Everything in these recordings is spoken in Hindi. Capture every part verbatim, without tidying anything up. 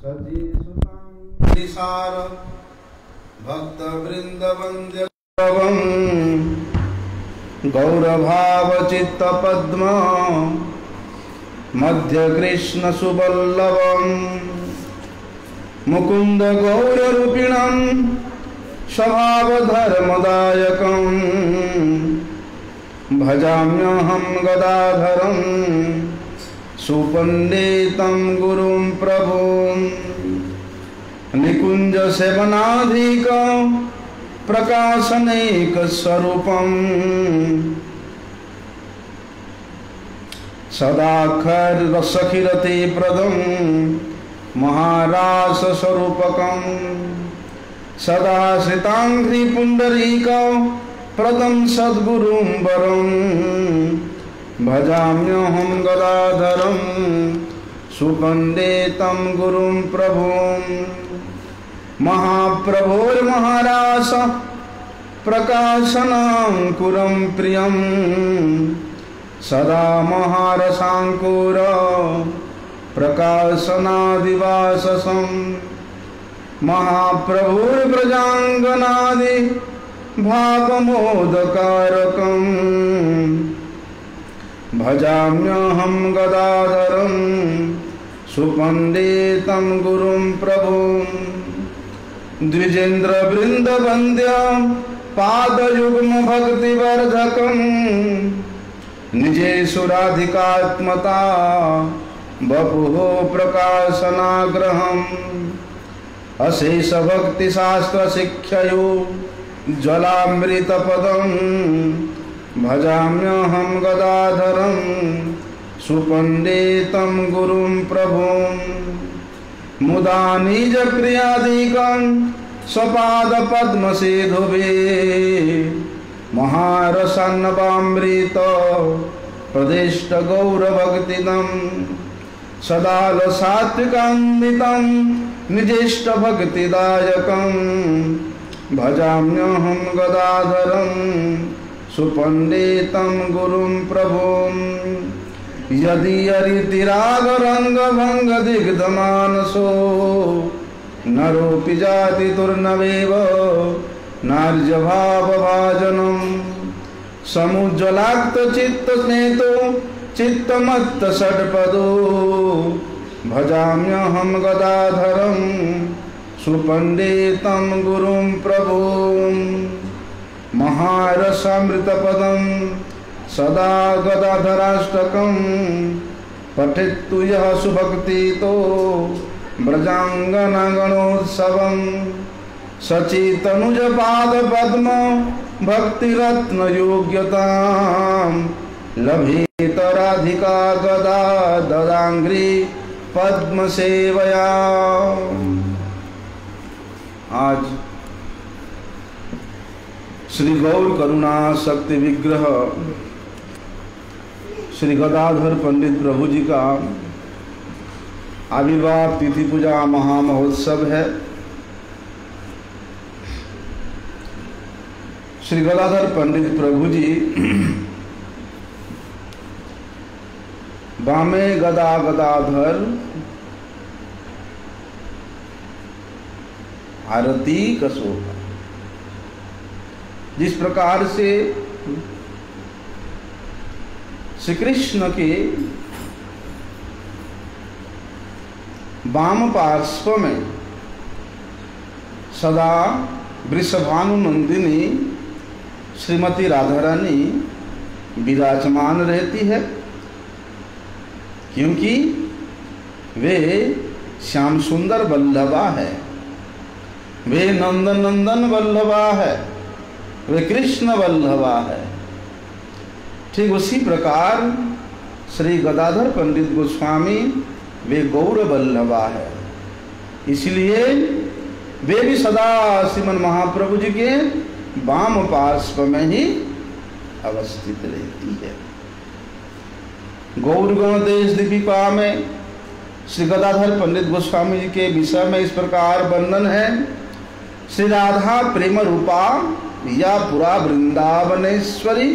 सजीसुतांसार भक्त वृंद वंद्य गौरभाव चित्त पद्म मध्य कृष्ण सुबल्लभम मुकुंद गौर रूपिणम स्वभाव धर्मदायकम भजाम्यहं गदाधरम सुपंडितं गुरुं प्रभुं निकुंज सेवनाधिक प्रकाशनैक स्वरूपं सदाखर रसखिरते प्रदं महारास स्वरूपकं सदा श्रितांघ्रि पुंडरीक प्रदं सद्गुरुं वरं भजाम्यहं गदाधरं सुपंडितं गुरुं प्रभुं महाप्रभुर्महारास प्रकाशनांकुरं प्रियं सदा महारसांकुर प्रकाशनादिवाससं महाप्रभुर्व्रजांगनादि भावमोदकारकं भजाम्यहं गदाधरं सुपंडितं गुरुं प्रभुं द्विजेन्द्र वृंदवन्द्यं पादयुग्म भक्तिवर्धकं निजेषुराधिकात्मता बपुः प्रकाशनाग्रहम् अशेष भक्ति शास्त्र शिक्षयो ज्वलामृतपदं भजाम्यहं गदाधरं सुपंडितं गुरुं प्रभुं मुदा निज क्रियादिकं स्वपादपद्मसेधुभे महारसान्नवामृत प्रदिष्ट गौरभक्तिदं सदा सात्विकान्वितं निजेष्ट भक्तिदायकं भजाम्यहं गदाधरं सुपंडितं गुरुं प्रभुं यदि हरितिराग रंग भंग दिग्धमानसो नरोपि जाति दुर्नवेव नार्य भाव भाजनं समुज्ज्वलाक्त चित्त स्नेतो चित्तमत्त षट्पदो भजाम्यहं गदाधरं सुपंडितं गुरुं प्रभुं महारसामृतपदं सदा गदाधराष्टकं पठितु यः सुभक्तितो व्रजांगनागणोत्सवं सचितनुज पादपद्म भक्तिरत्नयोग्यतां लभेत राधिका गदा ददांघ्रि पद्म सेवया। आज श्री गौर करुणा शक्ति विग्रह श्री गदाधर पंडित प्रभु जी का आविर्भाव तिथि पूजा महामहोत्सव है। श्री गदाधर पंडित प्रभु जी बामे गदा गदाधर आरती कसोगा। जिस प्रकार से श्री कृष्ण के वाम पार्श्व में सदा वृषभानुनंदिनी श्रीमती राधा रानी विराजमान रहती है, क्योंकि वे श्याम सुंदर वल्लभा है, वे नंदन नंदन वल्लभा है, वे कृष्ण वल्लभा है। ठीक उसी प्रकार श्री गदाधर पंडित गोस्वामी वे गौर वल्लभा है, इसलिए वे भी सदा श्रीमन महाप्रभु जी के वाम पार्श्व में ही अवस्थित रहती है। गौरगण देश दीपिका में श्री गदाधर पंडित गोस्वामी जी के विषय में इस प्रकार वर्णन है। श्री राधा प्रेम रूपा या पुरा वृंदावनेश्वरी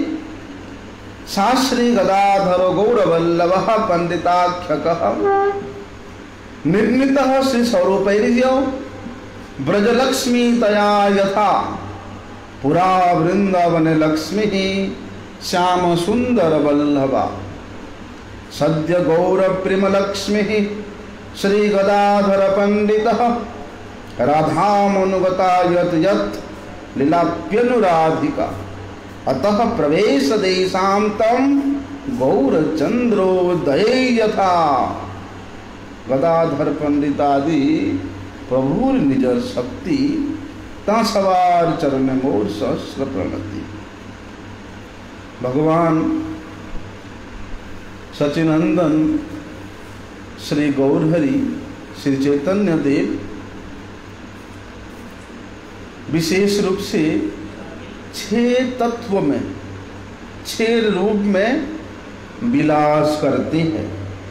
शास्त्री गदाधर गौरवल्लभ पंडिताख्यक निर्मितः श्री स्वरूपैर्यो ब्रजलक्ष्मी तया यथा पुरा वृंदावन लक्ष्मी श्याम सुंदर वल्लभा सद्य गौर प्रेम लक्ष्मी श्री गदाधर पंडितः राधामनुगता यत् यत् लीलाप्यनुराधिका अतः प्रवेश देशांतम गौरचंद्रोदये यथा। गदाधर पंडितादि प्रभुर निज शक्ति ता सवार चरण मोर सहस्र प्रणति। भगवान सचिनंदन श्री गौरहरि श्री चैतन्य देव विशेष रूप से छह तत्व में छह रूप में विलास करते हैं।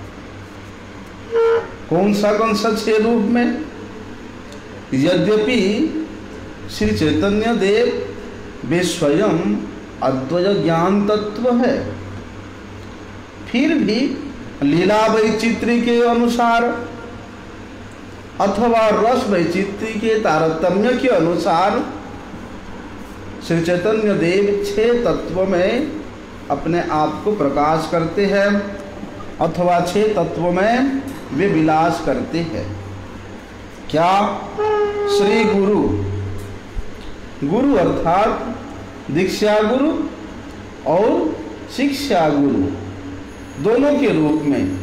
कौन सा कौन सा छह रूप में? यद्यपि श्री चैतन्य देव वे स्वयं अद्वय ज्ञान तत्व है, फिर भी लीला वैचित्री के अनुसार अथवा रस वैचित्री के तारतम्य के अनुसार श्री चैतन्य देव छह तत्व में अपने आप को प्रकाश करते हैं अथवा छह तत्व में वे विलास करते हैं। क्या? श्री गुरु, गुरु अर्थात दीक्षा गुरु और शिक्षा गुरु दोनों के रूप में,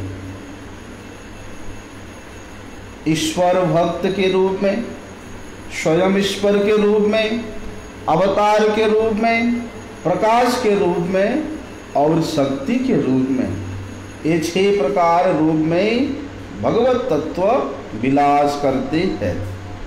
ईश्वर भक्त के रूप में, स्वयं ईश्वर के रूप में, अवतार के रूप में, प्रकाश के रूप में और शक्ति के रूप में, ये छह प्रकार रूप में भगवत तत्व विलास करते हैं।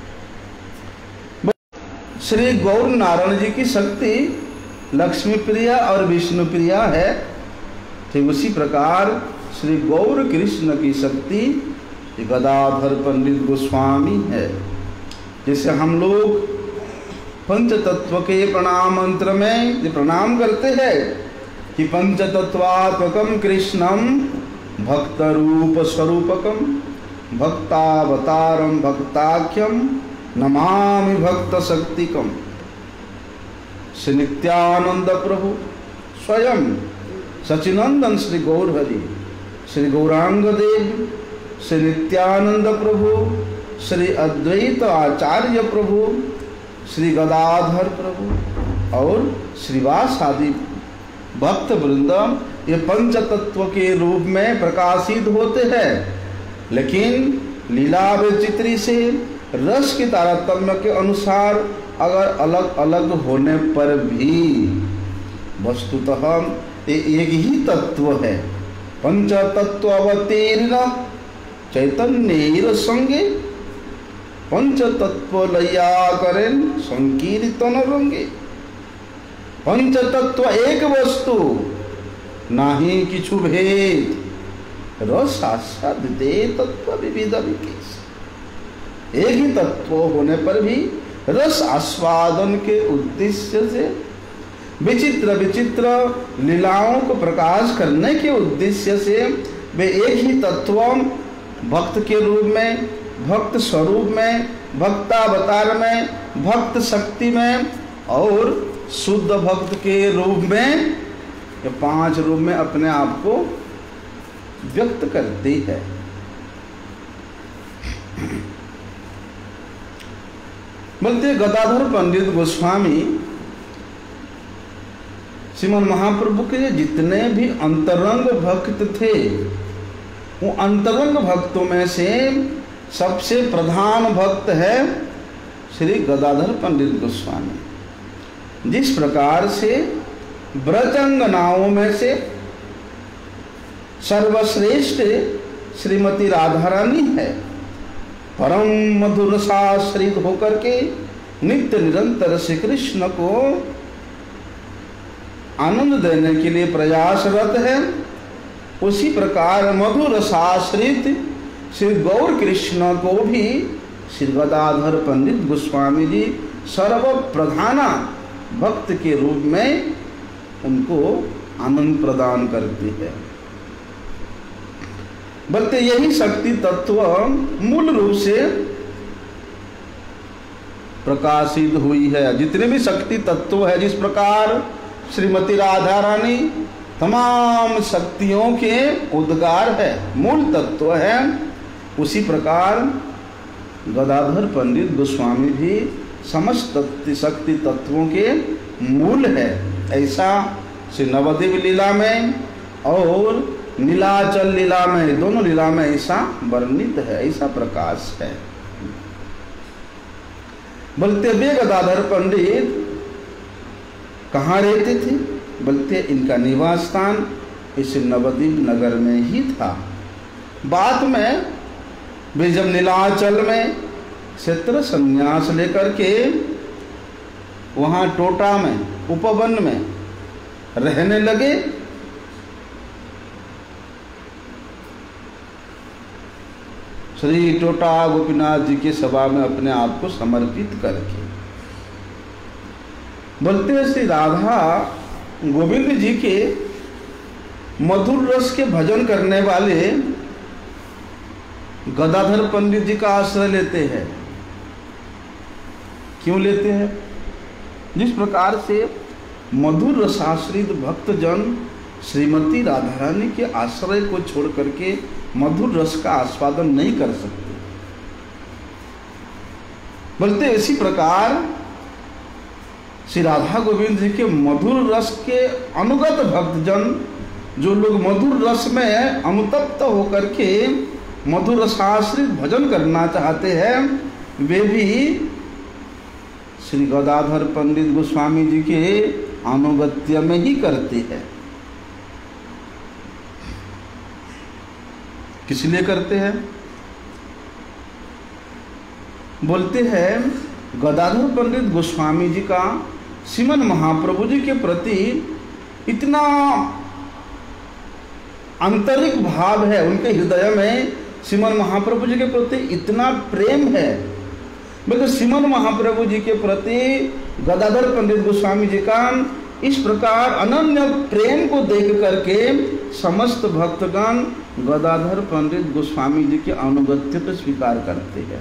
श्री गौर नारायण जी की शक्ति लक्ष्मी प्रिया और विष्णु प्रिया है, ठीक उसी प्रकार श्री गौर कृष्ण की शक्ति गदाधर पंडित गोस्वामी है। जैसे हम लोग पंच तत्व के प्रणाम मंत्र में प्रणाम करते हैं कि पंच तत्वात्मकम कृष्णम भक्त रूप स्वरूपकम भक्तावतारम भक्ताख्यम नमामि भक्त शक्तिकम। श्री नित्यानंद प्रभु स्वयं सचिनंदन श्री गौरहरि श्री गौरांग देव श्री नित्यानंद प्रभु श्री अद्वैत आचार्य प्रभु श्री गदाधर प्रभु और श्रीवास आदि भक्त वृंद ये पंच तत्व के रूप में प्रकाशित होते हैं, लेकिन लीला वैचित्री से रस के तारतम्य के अनुसार अगर अलग अलग होने पर भी वस्तुतः ये एक ही तत्व है। पंच तत्व अवतीर्ण चैतन्य संगे पंच तत्व लया करें संकीर्तन रंगे। पंच तत्व एक वस्तु नाही किछु भेद रस आस्वादते तत्व विविध विकेश। एक ही तत्व होने पर भी रस आस्वादन के उद्देश्य से विचित्र विचित्र लीलाओं को प्रकाश करने के उद्देश्य से वे एक ही तत्व भक्त के रूप में, भक्त स्वरूप में, भक्तावतार में, भक्त शक्ति में और शुद्ध भक्त के रूप में, ये पांच रूप में अपने आप को व्यक्त करती है। बोलते गदाधर पंडित गोस्वामी श्रीमन महाप्रभु के जितने भी अंतरंग भक्त थे, वो अंतरंग भक्तों में से सबसे प्रधान भक्त है श्री गदाधर पंडित गोस्वामी। जिस प्रकार से ब्रजंगनाओं में से सर्वश्रेष्ठ श्रीमती राधा रानी है, परम मधुर साश्रित होकर के नित्य निरंतर श्री कृष्ण को आनंद देने के लिए प्रयासरत है, उसी प्रकार मधुर साश्रित श्री गौर कृष्ण को भी श्री गदाधर पंडित गोस्वामी जी सर्व प्रधाना भक्त के रूप में उनको आनंद प्रदान करती है। बोलते यही शक्ति तत्व मूल रूप से प्रकाशित हुई है। जितने भी शक्ति तत्व है, जिस प्रकार श्रीमती राधा रानी तमाम शक्तियों के उद्गार है, मूल तत्व है, उसी प्रकार गदाधर पंडित गोस्वामी भी समस्त शक्ति तत्वों के मूल है। ऐसा श्री नवद्वीप लीला में और नीलाचल लीला में, दोनों लीला में ऐसा वर्णित है, ऐसा प्रकाश है। बोलते वे गदाधर पंडित कहाँ रहते थे? बोलते इनका निवास स्थान इस नवद्वीप नगर में ही था। बाद में वे जब नीलाचल में क्षेत्र संन्यास लेकर के वहाँ टोटा में, उपवन में रहने लगे, श्री टोटा गोपीनाथ जी के सभा में अपने आप को समर्पित करके। बोलते हैं श्री राधा गोविंद जी के मधुर रस के भजन करने वाले गदाधर पंडित जी का आश्रय लेते हैं। क्यों लेते हैं? जिस प्रकार से मधुर रसाश्रित भक्तजन श्रीमती राधा रानी के आश्रय को छोड़ करके मधुर रस का आस्वादन नहीं कर सकते, बोलते इसी प्रकार श्री राधा गोविंद जी के मधुर रस के अनुगत भक्तजन, जो लोग मधुर रस में अनुतप्त होकर के मधुर रसाश्रित भजन करना चाहते हैं, वे भी श्री गदाधर पंडित गोस्वामी जी के अनुगत्य में ही करते हैं। किस लिए करते हैं? बोलते हैं गदाधर पंडित गोस्वामी जी का श्रीमन महाप्रभु जी के प्रति इतना आंतरिक भाव है, उनके हृदय में श्रीमन महाप्रभु जी के प्रति इतना प्रेम है। बोले श्रीमन महाप्रभु जी के प्रति गदाधर पंडित गोस्वामी जी का इस प्रकार अनन्य प्रेम को देख करके समस्त भक्तगण गदाधर पंडित गोस्वामी जी के अनुगत्य को स्वीकार करते हैं।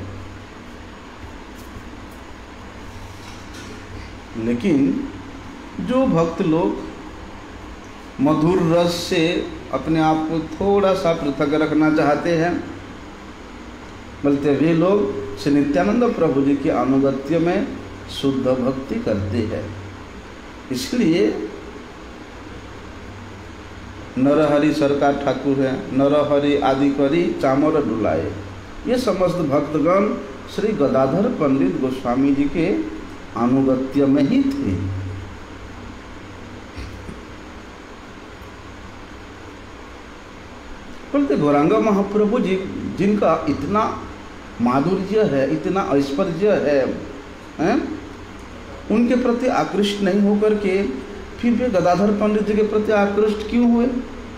लेकिन जो भक्त लोग मधुर रस से अपने आप को थोड़ा सा पृथक रखना चाहते हैं, बोलते वे लोग श्री नित्यानंद प्रभु जी के अनुगत्य में शुद्ध भक्ति करते हैं। इसलिए नरहरि सरकार ठाकुर है, नरहरि आदि करी चामर डुलाए, ये समस्त भक्तगण श्री गदाधर पंडित गोस्वामी जी के अनुगत्य में ही थे। बोलते गौरांग महाप्रभु जी जिनका इतना माधुर्य है, इतना ऐश्वर्य है, हैं? उनके प्रति आकृष्ट नहीं होकर के फिर वे गदाधर पंडित जी के प्रति आकृष्ट क्यों हुए?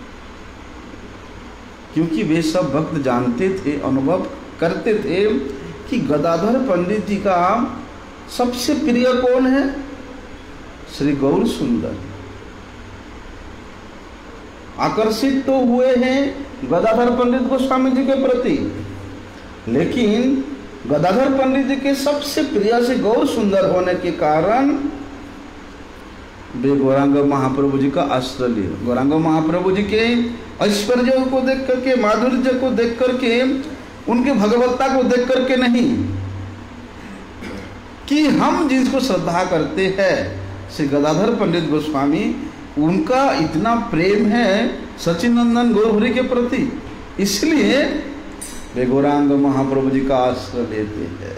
क्योंकि वे सब भक्त जानते थे, अनुभव करते थे कि गदाधर पंडित जी का सबसे प्रिय कौन है? श्री गौर सुंदर। आकर्षित तो हुए हैं गदाधर पंडित गोस्वामी जी के प्रति, लेकिन गदाधर पंडित जी के सबसे प्रिय से गौर सुंदर होने के कारण वे गौरांग महाप्रभु जी का आश्रय लिए। गौरांग महाप्रभु जी के ऐश्वर्य को देख करके, माधुर्य को देख करके, उनके भगवत्ता को देख करके नहीं, कि हम जिसको श्रद्धा करते हैं श्री गदाधर पंडित गोस्वामी, उनका इतना प्रेम है सचिनंदन गौरहरि के प्रति, इसलिए वे गौरांग महाप्रभु जी का आश्रय लेते हैं।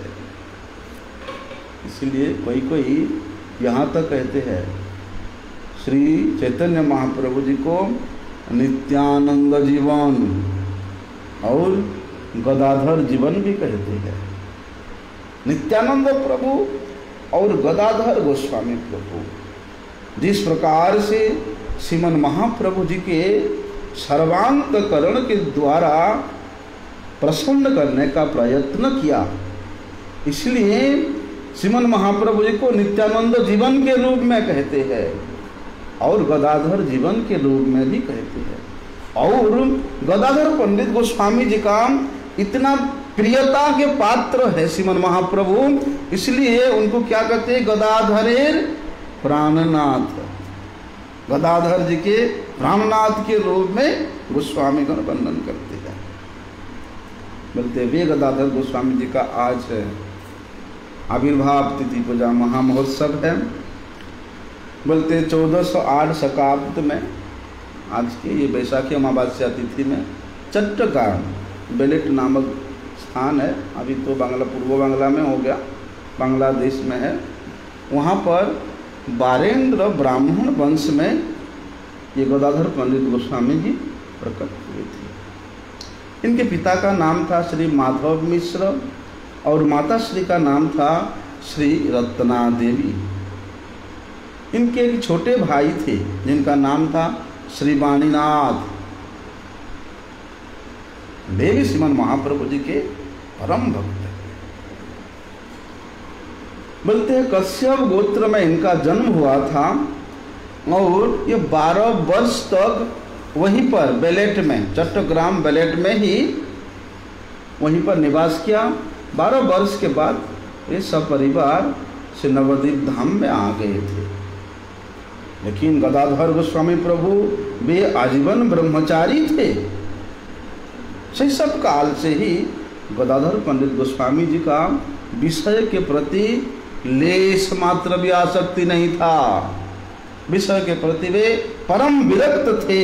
इसलिए कोई कोई यहाँ तक कहते हैं श्री चैतन्य महाप्रभु जी को नित्यानंद जीवन और गदाधर जीवन भी कहते हैं। नित्यानंद प्रभु और गदाधर गोस्वामी प्रभु, जिस प्रकार से श्रीमन महाप्रभु जी के सर्वांतकरण के द्वारा प्रसन्न करने का प्रयत्न किया, इसलिए श्रीमन महाप्रभु जी को नित्यानंद जीवन के रूप में कहते हैं और गदाधर जीवन के रूप में भी कहते हैं। और गदाधर पंडित गोस्वामी जी का इतना प्रियता के पात्र है श्रीमन महाप्रभु, इसलिए उनको क्या कहते हैं, गदाधरेर प्राणनाथ, गदाधर जी के प्राणनाथ के रूप में गोस्वामी का वर्णन करते हैं। बोलते वे गदाधर गोस्वामी जी का आज आविर्भाव तिथि पूजा महामहोत्सव है। बोलते चौदह सौ आठ शकाब्द में आज के ये बैसाखी अमावस्या तिथि में चट्टग्राम बेलेट नामक स्थान है, अभी तो बांग्ला पूर्व बांग्ला में हो गया, बांग्लादेश में है। वहाँ पर बारेंद्र ब्राह्मण वंश में ये गदाधर पंडित गोस्वामी जी प्रकट हुए थे। इनके पिता का नाम था श्री माधव मिश्र और माता श्री का नाम था श्री रत्ना देवी। इनके एक छोटे भाई थे जिनका नाम था श्री वाणीनाथ। वे भी श्रीमन महाप्रभु जी के परम भक्त हैं। बोलते हैं कश्यप गोत्र में इनका जन्म हुआ था और ये बारह वर्ष तक वहीं पर बेलेट में, चट्टग्राम बेलेट में ही वहीं पर निवास किया। बारह वर्ष के बाद ये सब परिवार से नवद्वीप धाम में आ गए थे। लेकिन गदाधर गोस्वामी प्रभु वे आजीवन ब्रह्मचारी थे। शैशव काल से ही गदाधर पंडित गोस्वामी जी का विषय के प्रति लेश मात्र भी आसक्ति नहीं था। विषय के प्रति वे परम विरक्त थे।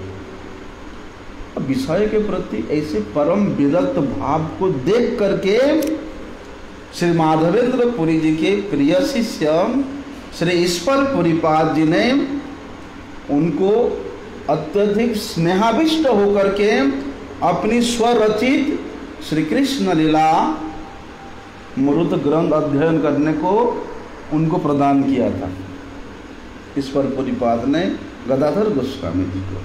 विषय के प्रति ऐसे परम विरक्त भाव को देख करके श्री माधवेंद्र पुरी जी के प्रिय शिष्य श्री ईश्वर पुरीपाद जी ने उनको अत्यधिक स्नेहाविष्ट होकर के अपनी स्वरचित श्री कृष्ण लीला मरुत ग्रंथ अध्ययन करने को उनको प्रदान किया था। ईश्वर पुरीपाद ने गदाधर गोस्वामी जी को।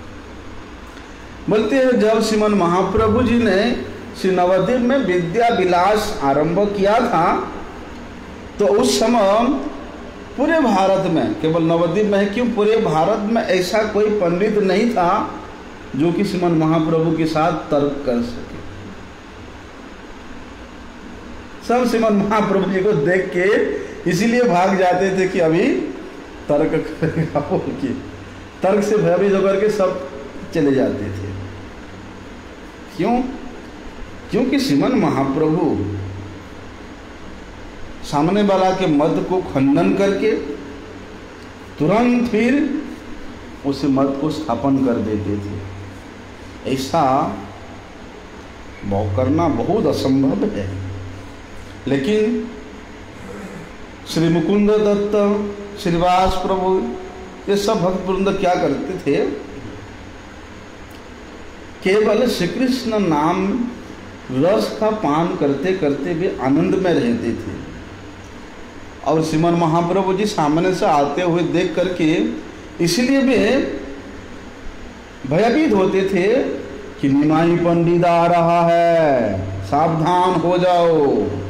बोलते हैं जब श्रीमन महाप्रभु जी ने श्री नवद्वीप में विद्या विलास आरंभ किया था तो उस समय पूरे भारत में, केवल नवद्वीप में है क्यों, पूरे भारत में ऐसा कोई पंडित नहीं था जो कि श्रीमन महाप्रभु के साथ तर्क कर सके। सब श्रीमन महाप्रभु जी को देख के इसीलिए भाग जाते थे कि अभी तर्क करेगा बोल के, तर्क से भयभीत होकर के सब चले जाते थे। क्यों? क्योंकि श्रीमन महाप्रभु सामने वाला के मत को खंडन करके तुरंत फिर उस मत को स्थापन कर देते थे। ऐसा करना बहुत असंभव है। लेकिन श्री मुकुंद दत्त, श्रीवास प्रभु, ये सब भक्त वृंद क्या करते थे, केवल श्री कृष्ण नाम रस का पान करते करते भी आनंद में रहते थे। और श्रीमन महाप्रभु जी सामने से आते हुए देख करके इसलिए भी भयभीत होते थे कि निमाई पंडित आ रहा है, सावधान हो जाओ।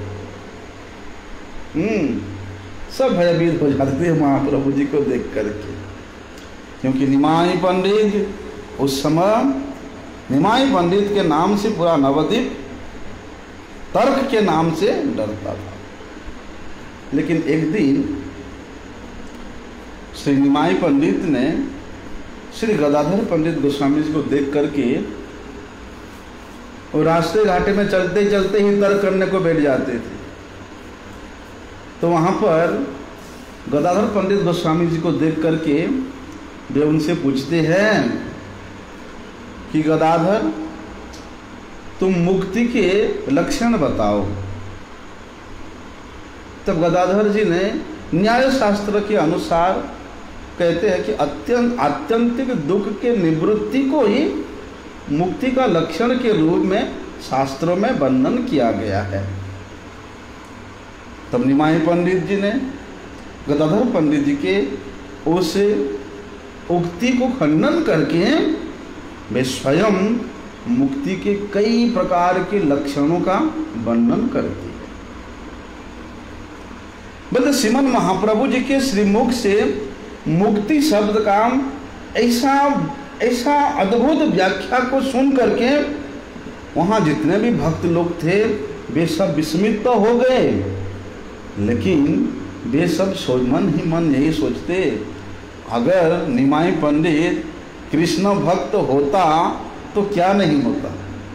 हम्म सब भयभीत हो जाते थे महाप्रभु जी को देख करके, क्योंकि निमाई पंडित उस समय, निमाई पंडित के नाम से पूरा नवद्वीप तर्क के नाम से डरता था। लेकिन एक दिन श्री निमाई पंडित ने श्री गदाधर पंडित गोस्वामी जी को देख करके वो रास्ते घाटे में चलते चलते ही तर्क करने को बैठ जाते थे। तो वहाँ पर गदाधर पंडित गोस्वामी जी को देख करके वे उनसे पूछते हैं कि गदाधर तुम मुक्ति के लक्षण बताओ। तब गदाधर जी ने न्याय शास्त्र के अनुसार कहते हैं कि अत्यंत आत्यंतिक दुख के निवृत्ति को ही मुक्ति का लक्षण के रूप में शास्त्रों में वर्णन किया गया है। तब निमाई पंडित जी ने गदाधर पंडित जी के उस उक्ति को खंडन करके वे स्वयं मुक्ति के कई प्रकार के लक्षणों का वर्णन करती है। बल्कि श्रीमन महाप्रभु जी के श्रीमुख से मुक्ति शब्द का ऐसा ऐसा अद्भुत व्याख्या को सुन करके वहाँ जितने भी भक्त लोग थे वे सब विस्मित तो हो गए, लेकिन वे सब सोच मन ही मन यही सोचते, अगर निमाई पंडित कृष्ण भक्त होता तो क्या नहीं होता।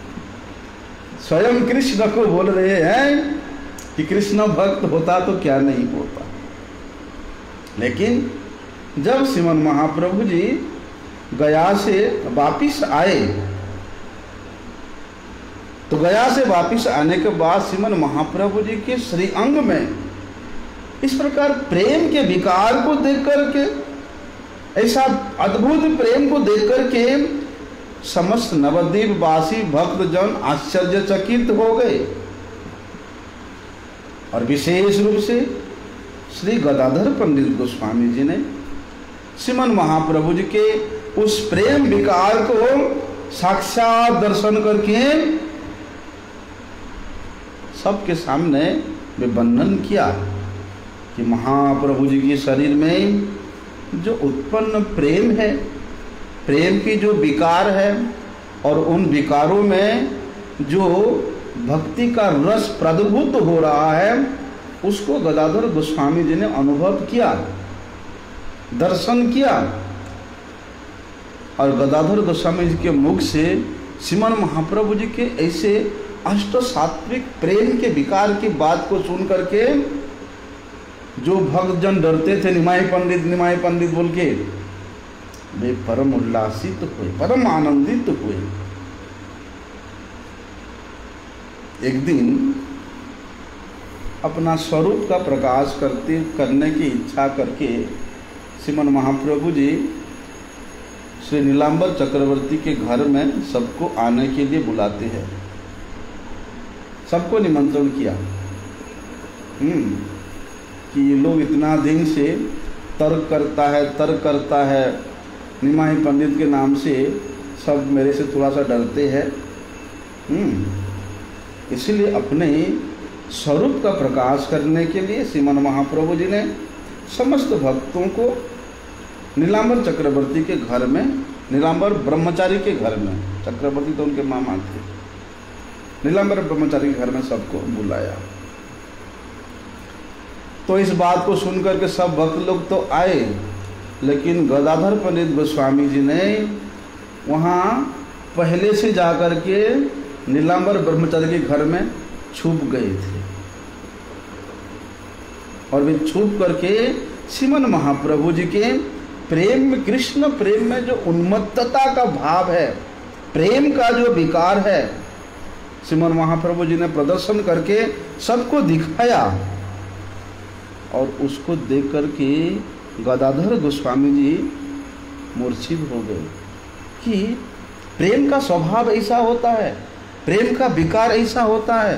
स्वयं कृष्ण को बोल रहे हैं कि कृष्ण भक्त होता तो क्या नहीं होता। लेकिन जब श्रीमन महाप्रभु जी गया से वापिस आए तो गया से वापिस आने के बाद श्रीमन महाप्रभु जी के श्री अंग में इस प्रकार प्रेम के विकार को देख करके, ऐसा अद्भुत प्रेम को देख करके समस्त नवद्वीप वासी भक्तजन आश्चर्यचकित हो गए। और विशेष रूप से श्री गदाधर पंडित गोस्वामी जी ने श्रीमन महाप्रभु जी के उस प्रेम विकार को साक्षात दर्शन करके सबके सामने वे वर्णन किया कि महाप्रभु जी के शरीर में जो उत्पन्न प्रेम है, प्रेम की जो विकार है और उन विकारों में जो भक्ति का रस प्रद्भुत हो रहा है, उसको गदाधर गोस्वामी जी ने अनुभव किया, दर्शन किया। और गदाधर गोस्वामी जी के मुख से श्रीमन महाप्रभु जी के ऐसे अष्ट सात्विक प्रेम के विकार की बात को सुन करके जो भक्तजन डरते थे निमाई पंडित निमाई पंडित बोल के, वे परम उल्लासित हुए, परम आनंदित हुए। एक दिन अपना स्वरूप का प्रकाश करते करने की इच्छा करके श्रीमन महाप्रभु जी श्री नीलांबर चक्रवर्ती के घर में सबको आने के लिए बुलाते हैं, सबको निमंत्रण किया हम्म कि ये लोग इतना दिन से तर्क करता है तर्क करता है निमाई पंडित के नाम से, सब मेरे से थोड़ा सा डरते हैं, हम्म इसलिए अपने स्वरूप का प्रकाश करने के लिए श्रीमन महाप्रभु जी ने समस्त भक्तों को नीलांबर चक्रवर्ती के घर में, नीलांबर ब्रह्मचारी के घर में, चक्रवर्ती तो उनके मामा थे, नीलांबर ब्रह्मचारी के घर में सबको बुलाया। तो इस बात को सुनकर के सब भक्त लोग तो आए, लेकिन गदाधर पंडित गोस्वामी जी ने वहाँ पहले से जाकर के नीलांबर ब्रह्मचारी के घर में छुप गए थे और वे छुप करके श्रीमन महाप्रभु जी के प्रेम में, कृष्ण प्रेम में जो उन्मत्तता का भाव है, प्रेम का जो विकार है, श्रीमन महाप्रभु जी ने प्रदर्शन करके सबको दिखाया। और उसको देख करके गदाधर गोस्वामी जी मूर्छित हो गए कि प्रेम का स्वभाव ऐसा होता है, प्रेम का विकार ऐसा होता है,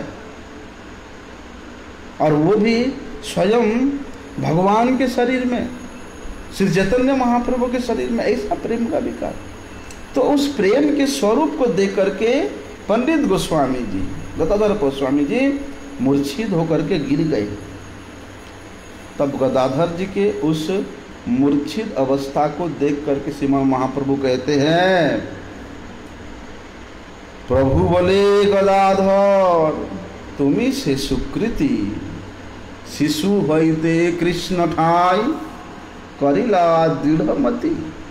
और वो भी स्वयं भगवान के शरीर में, श्री चैतन्य महाप्रभु के शरीर में ऐसा प्रेम का विकार। तो उस प्रेम के स्वरूप को देख करके पंडित गोस्वामी जी, गदाधर गोस्वामी जी मूर्छित होकर के गिर गए। तब गदाधर जी के उस मूर्छित अवस्था को देख करके श्रीमान महाप्रभु कहते हैं, प्रभु बोले गदाधर तुम्ही से सुकृति शिशु हईते कृष्ण ठाई करिला दृढ़मति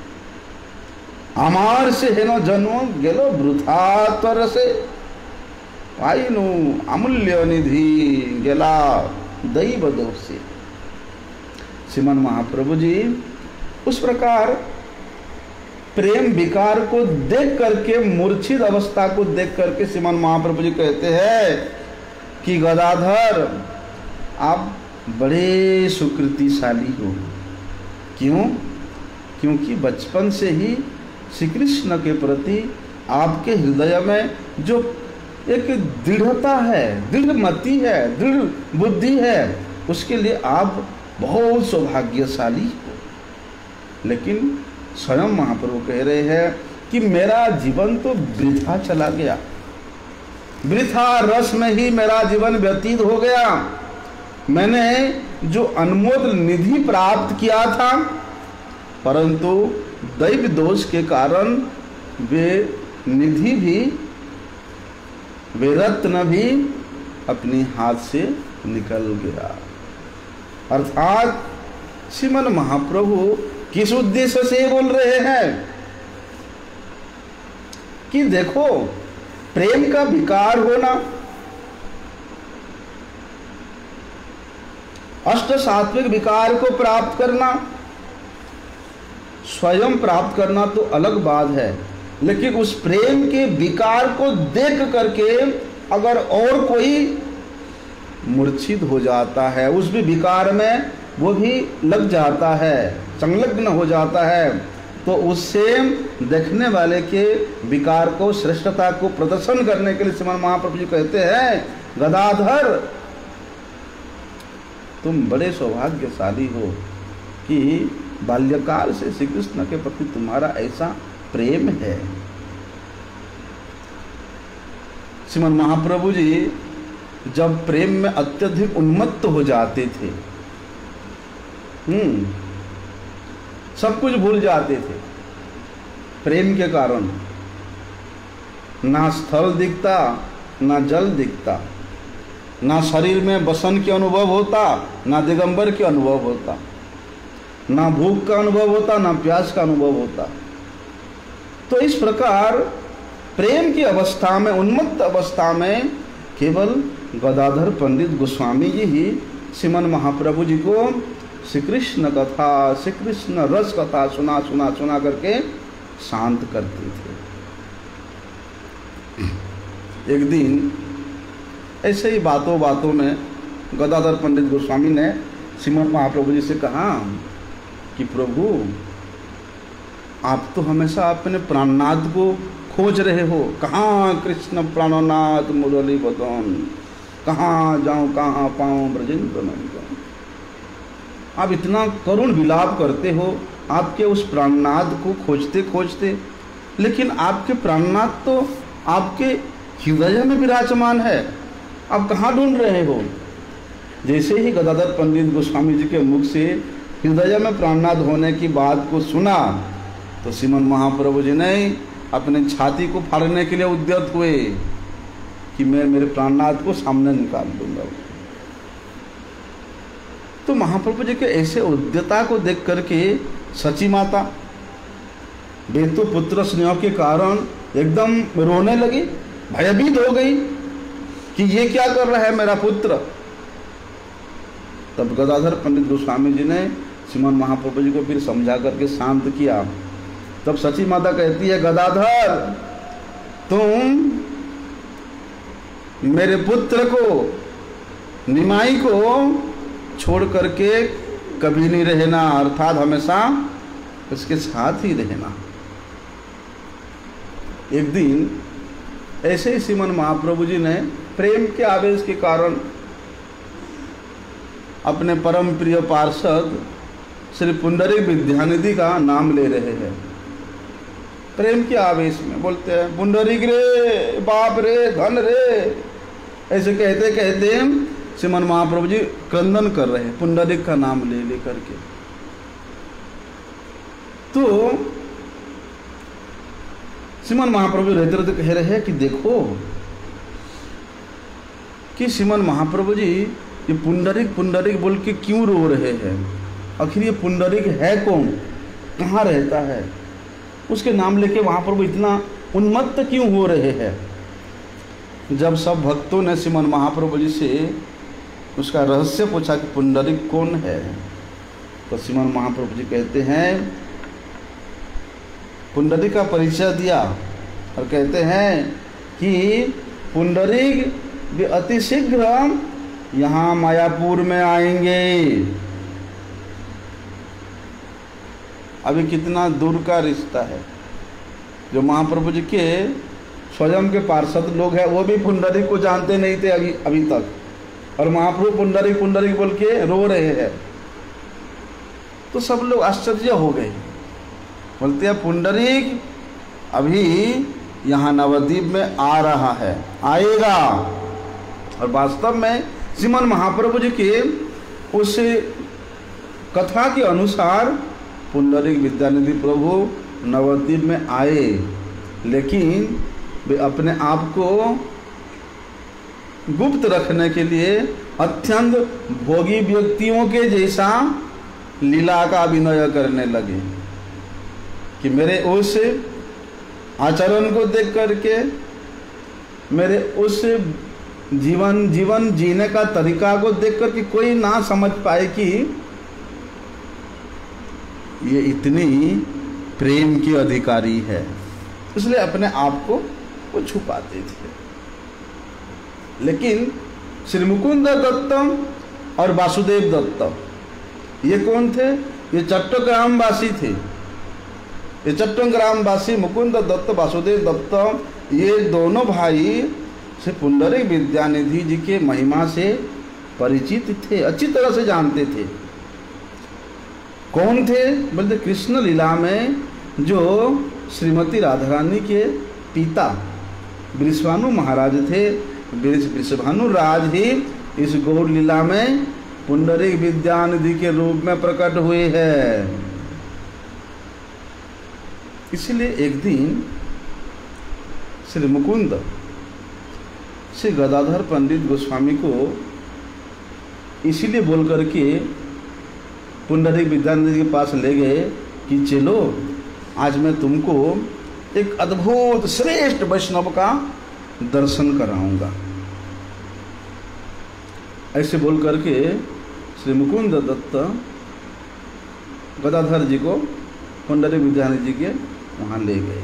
आमार से हेन जन्म गेलो वृथा तर से पाइनु अमूल्य निधि गेला दैव दोष से। श्रीमान महाप्रभु जी उस प्रकार प्रेम विकार को देख करके, मूर्छित अवस्था को देख करके श्रीमान महाप्रभु जी कहते हैं कि गदाधर आप बड़े सुकृतिशाली हो। क्यों? क्योंकि बचपन से ही श्री कृष्ण के प्रति आपके हृदय में जो एक दृढ़ता है, दृढ़ मति है, दृढ़ बुद्धि है, उसके लिए आप बहुत सौभाग्यशाली हो। लेकिन स्वयं महाप्रभु कह रहे हैं कि मेरा जीवन तो वृथा चला गया, वृथा रस में ही मेरा जीवन व्यतीत हो गया। मैंने जो अनमोल निधि प्राप्त किया था, परंतु दैव दोष के कारण वे निधि भी, वे रत्न भी अपने हाथ से निकल गया। अर्थात श्रीमन महाप्रभु किस उद्देश्य से बोल रहे हैं कि देखो, प्रेम का विकार होना, अष्ट सात्विक विकार को प्राप्त करना, स्वयं प्राप्त करना तो अलग बात है, लेकिन उस प्रेम के विकार को देख करके अगर और कोई मूर्छित हो जाता है, उस भी विकार में वो भी लग जाता है, संलग्न हो जाता है, तो उससे देखने वाले के विकार को, श्रेष्ठता को प्रदर्शन करने के लिए श्रीमान महाप्रभु जी कहते हैं, गदाधर तुम बड़े सौभाग्यशाली हो कि बाल्यकाल से श्री कृष्ण के प्रति तुम्हारा ऐसा प्रेम है। श्रीमान महाप्रभु जी जब प्रेम में अत्यधिक उन्मत्त हो जाते थे, हम्म सब कुछ भूल जाते थे प्रेम के कारण, ना स्थल दिखता, ना जल दिखता, ना शरीर में वसन के अनुभव होता, ना दिगंबर के अनुभव होता, ना भूख का अनुभव होता, ना प्यास का अनुभव होता। तो इस प्रकार प्रेम की अवस्था में, उन्मत्त अवस्था में केवल गदाधर पंडित गोस्वामी जी ही श्रीमन महाप्रभु जी को श्री कृष्ण कथा, श्री कृष्ण रस कथा सुना सुना सुना करके शांत करते थे। एक दिन ऐसे ही बातों बातों में गदाधर पंडित गोस्वामी ने श्रीमन महाप्रभु जी से कहा कि प्रभु, आप तो हमेशा अपने प्राणनाथ को खोज रहे हो, कहाँ कृष्ण प्राणनाथ मुरली बदन, कहाँ जाऊँ कहाँ पाऊँ ब्रजेंद्र नंदन। आप इतना करुण विलाप करते हो आपके उस प्राणनाथ को खोजते खोजते, लेकिन आपके प्राणनाथ तो आपके हृदय में विराजमान है, आप कहाँ ढूंढ रहे हो। जैसे ही गदाधर पंडित गोस्वामी जी के मुख से हृदय में प्राणनाथ होने की बात को सुना तो श्रीमन महाप्रभु जी ने अपने छाती को फाड़ने के लिए उद्यत हुए कि मैं मेरे प्राणनाथ को सामने निकाल दूंगा। तो महाप्रभु जी के ऐसे उद्यता को देख करके सची माता वे तो पुत्र स्नेह के कारण एकदम रोने लगी, भयभीत हो गई कि ये क्या कर रहा है मेरा पुत्र। तब गदाधर पंडित गोस्वामी जी ने श्रीमन महाप्रभु जी को फिर समझा करके शांत किया। तब सची माता कहती है, गदाधर तुम मेरे पुत्र को, निमाई को छोड़ करके कभी नहीं रहना, अर्थात हमेशा उसके साथ ही रहना। एक दिन ऐसे ही श्रीमन महाप्रभु जी ने प्रेम के आवेश के कारण अपने परम प्रिय पार्षद श्री पुंडरी विद्यानिधि का नाम ले रहे हैं। प्रेम के आवेश में बोलते हैं, पुंडरीक रे, बाप रे, धन रे, ऐसे कहते कहते श्रीमन महाप्रभु जी क्रंदन कर रहे हैं पुंडरीक का नाम ले ले करके। तो श्रीमन महाप्रभु रहते रहते कह रहे हैं कि देखो कि श्रीमन महाप्रभु जी ये पुंडरीक पुंडरीक बोल के क्यों रो रहे हैं, आखिर ये पुंडरीक है कौन, कहाँ रहता है, उसके नाम लेके महाप्रभु इतना उन्मत्त क्यों हो रहे हैं। जब सब भक्तों ने श्रीमन महाप्रभु जी से उसका रहस्य पूछा कि पुंडरीक कौन है, तो श्रीमन महाप्रभु जी कहते हैं, पुंडरीक का परिचय दिया और कहते हैं कि पुंडरीक भी अति शीघ्र यहाँ मायापुर में आएंगे। अभी कितना दूर का रिश्ता है, जो महाप्रभु जी के स्वयं के पार्षद लोग हैं वो भी पुंडरीक को जानते नहीं थे अभी अभी तक, और महाप्रभु पुंडरीक पुंडरीक बोल के रो रहे हैं। तो सब लोग आश्चर्य हो गए, बोलते हैं पुंडरीक अभी यहाँ नवद्वीप में आ रहा है, आएगा। और वास्तव में श्रीमन महाप्रभु जी के उस कथा के अनुसार पुंडरीक विद्यानिधि प्रभु नवद्वीप में आए, लेकिन वे अपने आप को गुप्त रखने के लिए अत्यंत भोगी व्यक्तियों के जैसा लीला का अभिनय करने लगे कि मेरे उस आचरण को देख करके, मेरे उस जीवन जीवन जीने का तरीका को देख करके कोई ना समझ पाए कि ये इतनी प्रेम की अधिकारी है, इसलिए अपने आप को वो छुपाते थे। लेकिन श्री मुकुंद दत्त और वासुदेव दत्त ये कौन थे? ये चट्टग्राम वासी थे। ये चट्टग्राम वासी मुकुंद दत्त, वासुदेव दत्त, ये दोनों भाई श्री पुंडरीक विद्यानिधि जी के महिमा से परिचित थे, अच्छी तरह से जानते थे। कौन थे? बोलते कृष्ण लीला में जो श्रीमती राधा रानी के पिता वृषभानु महाराज थे, वृषभानु राज ही इस गौर लीला में पुंडरीक विद्यानिधि के रूप में प्रकट हुए हैं। इसलिए एक दिन श्री मुकुंद श्री गदाधर पंडित गोस्वामी को इसीलिए बोल करके पुंडरीक विद्यानिधि के पास ले गए कि चलो आज मैं तुमको एक अद्भुत श्रेष्ठ वैष्णव का दर्शन कराऊंगा। ऐसे बोल करके श्री मुकुंद दत्त गदाधर जी को पुंडरीक विद्यानिधि जी के वहाँ ले गए।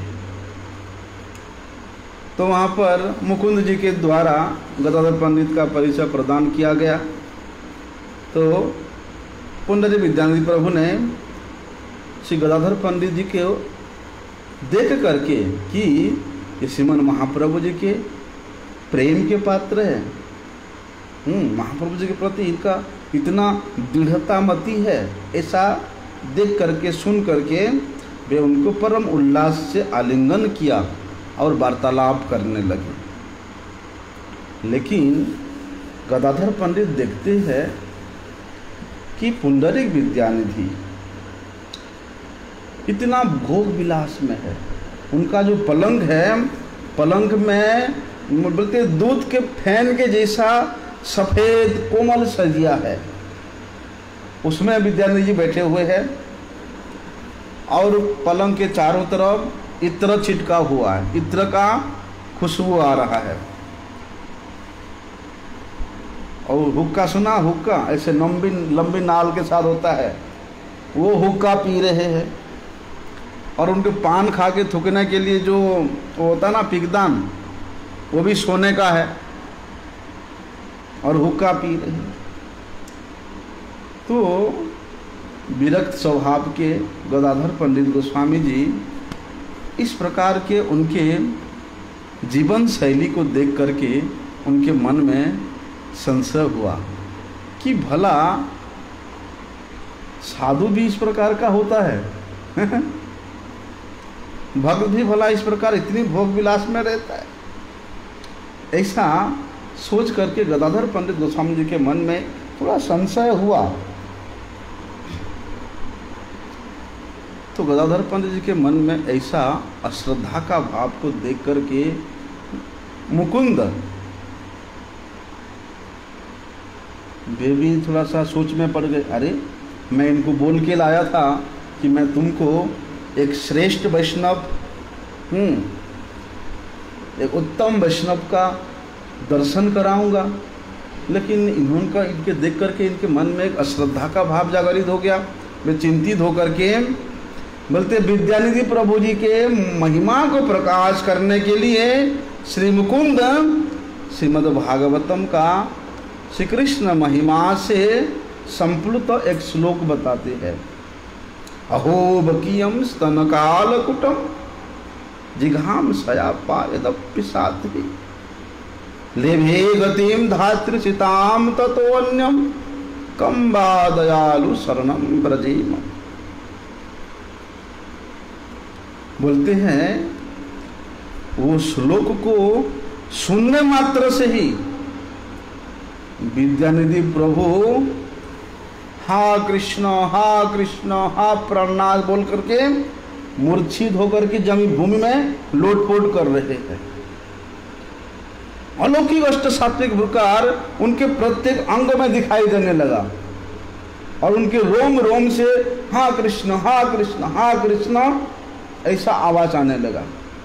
तो वहाँ पर मुकुंद जी के द्वारा गदाधर पंडित का परिचय प्रदान किया गया। तो पुंडरीक विद्यानिधि प्रभु ने श्री गदाधर पंडित जी के देख करके कि ये श्रीमन महाप्रभु जी के प्रेम के पात्र है, हम्म महाप्रभु जी के प्रति इनका इतना दृढ़ता मति है, ऐसा देख करके सुन करके वे उनको परम उल्लास से आलिंगन किया और वार्तालाप करने लगे। लेकिन गदाधर पंडित देखते हैं कि पुंडरीक विद्यानिधि इतना भोग विलास में है, उनका जो पलंग है, पलंग में बोलते दूध के फैन के जैसा सफ़ेद कोमल सजिया है, उसमें विद्यानिधि जी बैठे हुए हैं और पलंग के चारों तरफ इत्र छिटका हुआ है, इत्र का खुशबू आ रहा है। और हुक्का सुना, हुक्का ऐसे लंबी लंबी नाल के साथ होता है, वो हुक्का पी रहे हैं। और उनके पान खा के थूकने के लिए जो वो होता है ना पिकदान, वो भी सोने का है और हुक्का पी रहे हैं। तो विरक्त स्वभाव के गदाधर पंडित गोस्वामी जी इस प्रकार के उनके जीवन शैली को देख करके उनके मन में संशय हुआ कि भला साधु भी इस प्रकार का होता है भक्त भी भला इस प्रकार इतनी भोग विलास में रहता है। ऐसा सोच करके गदाधर पंडित गोस्वामी जी के मन में थोड़ा संशय हुआ। तो गदाधर पंडित जी के मन में ऐसा अश्रद्धा का भाव को देख करके मुकुंद वे भी थोड़ा सा सोच में पड़ गए। अरे मैं इनको बोल के लाया था कि मैं तुमको एक श्रेष्ठ वैष्णव हूँ, एक उत्तम वैष्णव का दर्शन कराऊंगा, लेकिन इन्होंने इनके देख करके इनके मन में एक अश्रद्धा का भाव जागृत हो गया। वे चिंतित होकर के बोलते विद्यानिधि प्रभु जी के महिमा को प्रकाश करने के लिए श्री मुकुंद श्रीमद् भागवतम का श्री कृष्ण महिमा से संप्लुत एक श्लोक बताते हैं। अहो बकीयम स्तन काल कुटम जिघाम सया पायदपिसाति लेभे गतिम धातृचिताम ततोन्यम कम वा दयालु शरणम ब्रजेम। बोलते हैं वो श्लोक को सुनने मात्र से ही विद्यानिधि प्रभु हा कृष्ण हा कृष्ण हा प्राणनाथ बोल करके मूर्छित होकर के जमीन भूमि में लोटपोट कर रहे हैं। अलौकिक अष्ट सात्विक प्रकार उनके प्रत्येक अंग में दिखाई देने लगा और उनके रोम रोम से हा कृष्ण हा कृष्ण हा कृष्ण ऐसा आवाज आने लगा।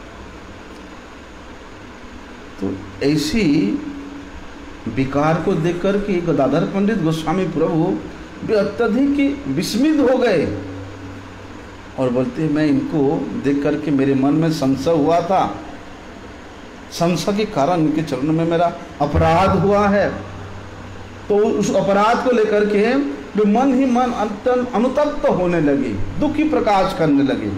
तो ऐसी विकार को देख करके गदाधर पंडित गोस्वामी प्रभु वे अत्यधिक विस्मित हो गए और बोलते मैं इनको देख करके मेरे मन में संशय हुआ था, संशय के कारण इनके चरणों में मेरा अपराध हुआ है। तो उस अपराध को लेकर के वे मन ही मन अत्यंत अनुतप्त होने लगे, दुखी प्रकाश करने लगे।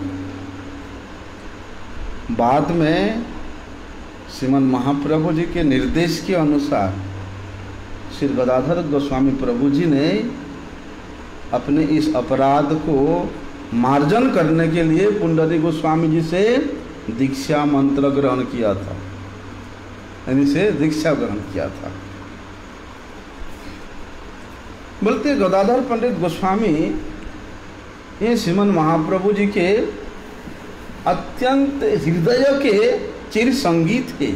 बाद में श्रीमन महाप्रभु जी के निर्देश के अनुसार श्री गदाधर गोस्वामी प्रभु जी ने अपने इस अपराध को मार्जन करने के लिए पुंडरी गोस्वामी जी से दीक्षा मंत्र ग्रहण किया था, यानी से दीक्षा ग्रहण किया था। बोलते गदाधर पंडित गोस्वामी ये श्रीमन महाप्रभु जी के अत्यंत हृदय के चिर संगी थे।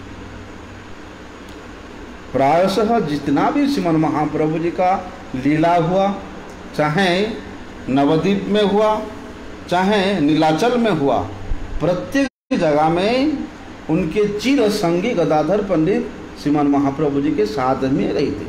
प्रायशः जितना भी श्रीमन महाप्रभु जी का लीला हुआ, चाहे नवद्वीप में हुआ चाहे नीलाचल में हुआ, प्रत्येक जगह में उनके चिर संगी गदाधर पंडित श्रीमन महाप्रभु जी के साथ में रहते थे।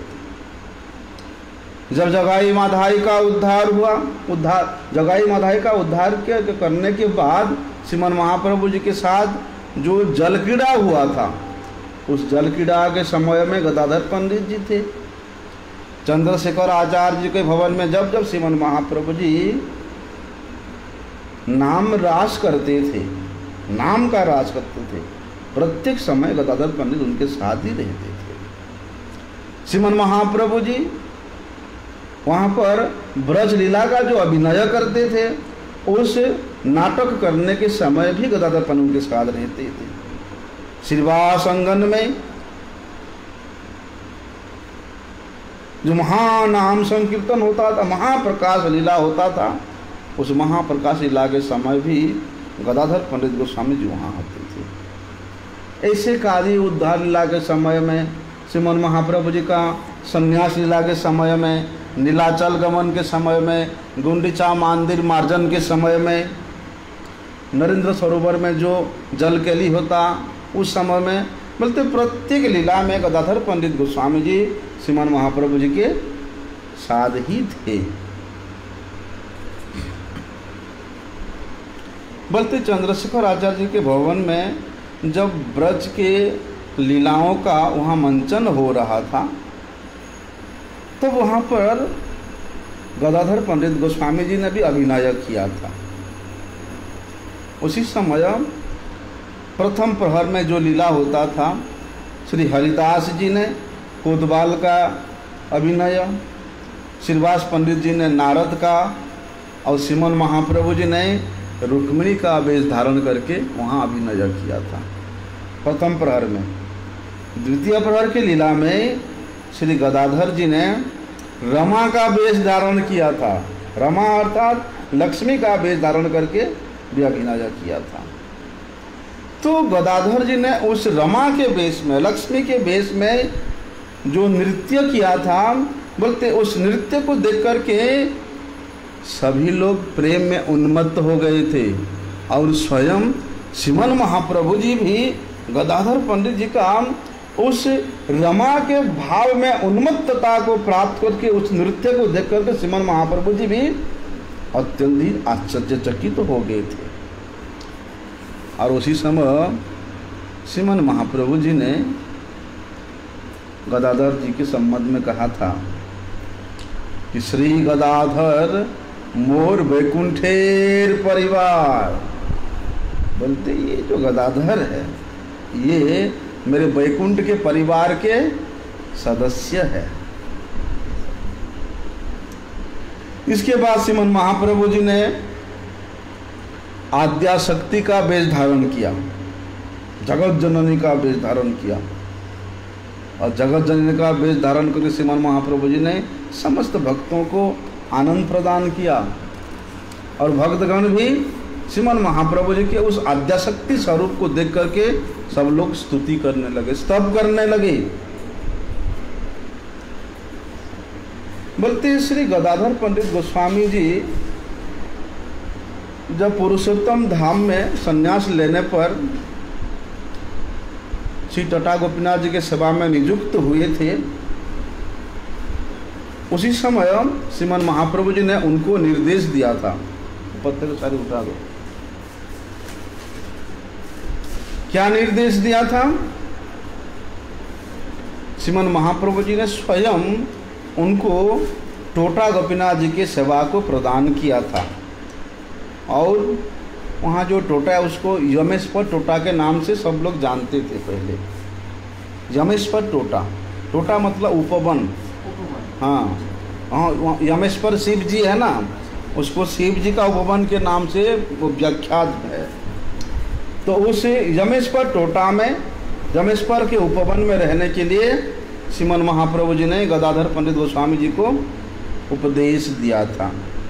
जब जगाई माधाई का उद्धार हुआ, उद्धार जगाई माधाई का उद्धार के करने के बाद श्रीमन महाप्रभु जी के साथ जो जल क्रीड़ा हुआ था, उस जल क्रीड़ा के समय में गदाधर पंडित जी थे। चंद्रशेखर आचार्य जी के भवन में जब जब श्रीमन महाप्रभु जी नाम रास करते थे, नाम का रास करते थे, प्रत्येक समय गदाधर पंडित उनके साथ ही रहते थे। श्रीमन महाप्रभु जी वहाँ पर ब्रज लीला का जो अभिनय करते थे, उस नाटक करने के समय भी गदाधर पंडित उनके साथ रहते थे। श्रीवास अंगन में जो महानाम संकीर्तन होता था, महाप्रकाश लीला होता था, उस महाप्रकाश लीला के समय भी गदाधर पंडित गोस्वामी जी वहाँ आते थे। ऐसे कार्य उद्धार लीला के समय में, श्रीमन महाप्रभु जी का संन्यास लीला के समय में, नीलाचल गमन के समय में, गुंडीचा मंदिर मार्जन के समय में, नरेंद्र सरोवर में जो जल केली होता उस समय में, बोलते प्रत्येक लीला में गदाधर पंडित गोस्वामी जी श्रीमन महाप्रभु जी के साथ ही थे। बोलते चंद्रशेखर आचार्य जी के भवन में जब ब्रज के लीलाओं का वहाँ मंचन हो रहा था, तो वहाँ पर गदाधर पंडित गोस्वामी जी ने भी अभिनय किया था। उसी समय प्रथम प्रहर में जो लीला होता था, श्री हरिदास जी ने कोतवाल का अभिनय, श्रीवास पंडित जी ने नारद का और श्रीमन महाप्रभु जी ने रुक्मिणी का वेश धारण करके वहाँ अभिनय किया था प्रथम प्रहर में। द्वितीय प्रहर की लीला में श्री गदाधर जी ने रमा का वेश धारण किया था, रमा अर्थात लक्ष्मी का वेश धारण करके भी अभिनय किया था। तो गदाधर जी ने उस रमा के वेश में, लक्ष्मी के वेश में जो नृत्य किया था, बोलते उस नृत्य को देख करके सभी लोग प्रेम में उन्मत्त हो गए थे और स्वयं श्रीमन महाप्रभु जी भी गदाधर पंडित जी का उस रमा के भाव में उन्मत्तता को प्राप्त करके उस नृत्य को देख करके श्रीमन महाप्रभु जी भी अत्यंत आश्चर्यचकित तो हो गए थे। और उसी समय श्रीमन महाप्रभु जी ने गदाधर जी के संबंध में कहा था कि श्री गदाधर मोर वैकुंठेर परिवार। बोलते ये जो गदाधर है ये मेरे वैकुंठ के परिवार के सदस्य है। इसके बाद श्रीमन महाप्रभु जी ने आद्या शक्ति का वेश धारण किया, जगत जननी का वेश धारण किया और जगत जननी का वेश धारण करके श्रीमान महाप्रभु जी ने समस्त भक्तों को आनंद प्रदान किया। और भक्तगण भी श्रीमान महाप्रभु जी के उस आद्याशक्ति स्वरूप को देख करके सब लोग स्तुति करने लगे, स्तव करने लगे। बोलते श्री गदाधर पंडित गोस्वामी जी जब पुरुषोत्तम धाम में संन्यास लेने पर श्री टटा गोपीनाथ जी के सेवा में नियुक्त हुए थे, उसी समय श्रीमान महाप्रभु जी ने उनको निर्देश दिया था। पत्ते को सारी उठा दो। क्या निर्देश दिया था? श्रीमान महाप्रभु जी ने स्वयं उनको टोटा गोपीनाथ जी के सेवा को प्रदान किया था। और वहाँ जो टोटा है उसको यमेश्वर टोटा के नाम से सब लोग जानते थे पहले। यमेश्वर टोटा, टोटा मतलब उपवन। हाँ हाँ, यमेश्वर शिव जी है ना, उसको शिव जी का उपवन के नाम से वो व्याख्यात है। तो उस यमेश्वर टोटा में, यमेश्वर के उपवन में रहने के लिए श्रीमान महाप्रभु जी ने गदाधर पंडित गोस्वामी जी को उपदेश दिया था।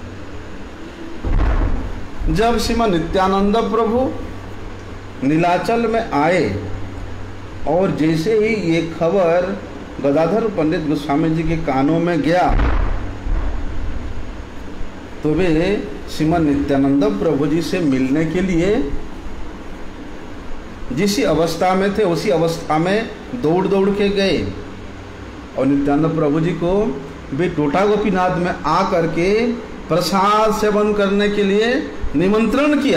जब श्रीमान नित्यानंद प्रभु नीलाचल में आए और जैसे ही ये खबर गदाधर पंडित गोस्वामी जी के कानों में गया तो वे श्रीमान नित्यानंद प्रभु जी से मिलने के लिए जिस अवस्था में थे उसी अवस्था में दौड़ दौड़ के गए और नित्यानंद प्रभु जी को वे टोटा गोपीनाथ में आ करके प्रसाद सेवन करने के लिए निमंत्रण किया।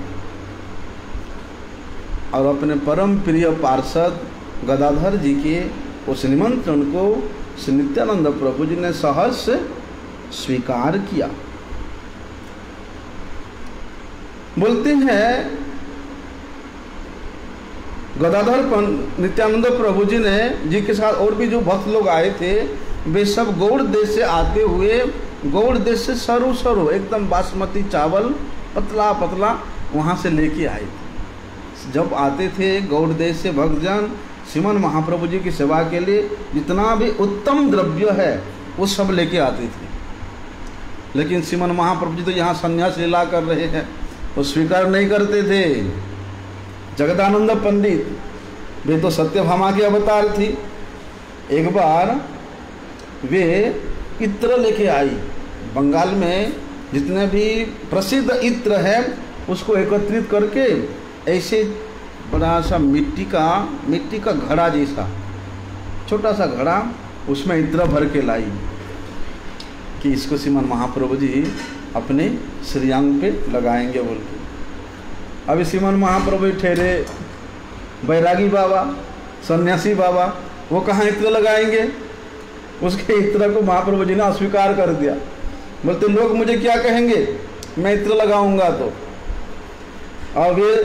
और अपने परम प्रिय पार्षद गदाधर जी के उस निमंत्रण को श्री नित्यानंद प्रभु जी ने सहर्ष स्वीकार किया। बोलते हैं गदाधर नित्यानंद प्रभु जी ने जी के साथ और भी जो भक्त लोग आए थे वे सब गौड़ देश से आते हुए, गौड़ देश से सरू सरू एकदम बासमती चावल पतला पतला वहाँ से लेके आए थे। जब आते थे गौड़ देश से भक्तजन श्रीमान महाप्रभु जी की सेवा के लिए जितना भी उत्तम द्रव्य है वो सब लेके आते थे। लेकिन श्रीमान महाप्रभु जी तो यहाँ संन्यास लीला कर रहे हैं, वो स्वीकार नहीं करते थे। जगदानंद पंडित वे तो सत्यभामा के अवतार थी। एक बार वे इत्र लेके आई। बंगाल में जितने भी प्रसिद्ध इत्र है उसको एकत्रित करके ऐसे बड़ा सा मिट्टी का मिट्टी का घड़ा जैसा छोटा सा घड़ा, उसमें इत्र भर के लाई कि इसको श्रीमान महाप्रभु जी अपने श्रीअंग पे लगाएंगे बोल के। अभी श्रीमान महाप्रभु ठहरे बैरागी बाबा, सन्यासी बाबा, वो कहाँ इत्र लगाएंगे? उसके इत्र को महाप्रभु जी ने अस्वीकार कर दिया। बोलते लोग मुझे क्या कहेंगे मैं इत्र लगाऊंगा तो। और वे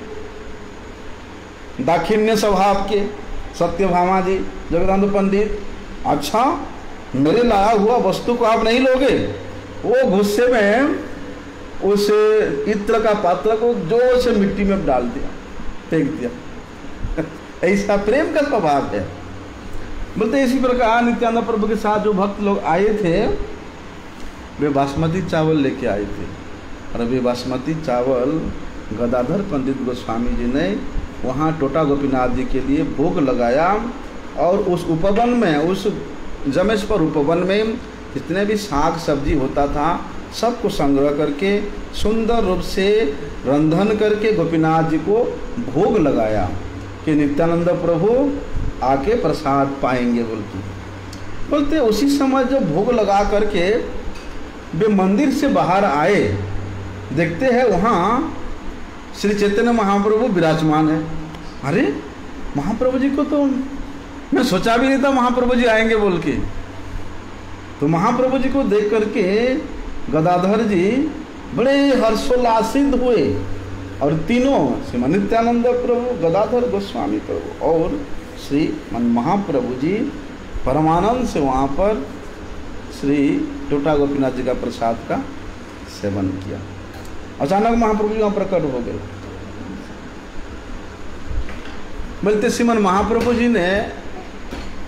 दाक्षिण्य स्वभाव के सत्यभामा जी, जगदानंद पंडित, अच्छा मेरे लाया हुआ वस्तु को आप नहीं लोगे? वो गुस्से में उस इत्र का पात्र को जोर से मिट्टी में डाल दिया, फेंक दिया। ऐसा प्रेम का स्वभाव है। बोलते इसी प्रकार नित्यानंद प्रभु के साथ जो भक्त लोग आए थे वे बासमती चावल लेके आए थे। और वे बासमती चावल गदाधर पंडित गोस्वामी जी ने वहाँ टोटा गोपीनाथ जी के लिए भोग लगाया। और उस उपवन में, उस जमेश्वर उपवन में जितने भी साग सब्जी होता था सबको संग्रह करके सुंदर रूप से रंधन करके गोपीनाथ जी को भोग लगाया कि नित्यानंद प्रभु आके प्रसाद पाएंगे बोलते। बोलते उसी समय जब भोग लगा करके वे मंदिर से बाहर आए, देखते हैं वहाँ श्री चैतन्य महाप्रभु विराजमान है। अरे महाप्रभु जी को तो मैं सोचा भी नहीं था महाप्रभु जी आएंगे बोल के। तो महाप्रभु जी को देख करके गदाधर जी बड़े हर्षोल्लासित हुए। और तीनों श्रीमान नित्यानंद प्रभु, गदाधर गोस्वामी प्रभु और श्री महाप्रभु जी परमानंद से वहाँ पर श्री टोटा गोपीनाथ जी का प्रसाद का सेवन किया। अचानक महाप्रभु जी वहाँ प्रकट हो गए। बोलते श्रीमान महाप्रभु जी ने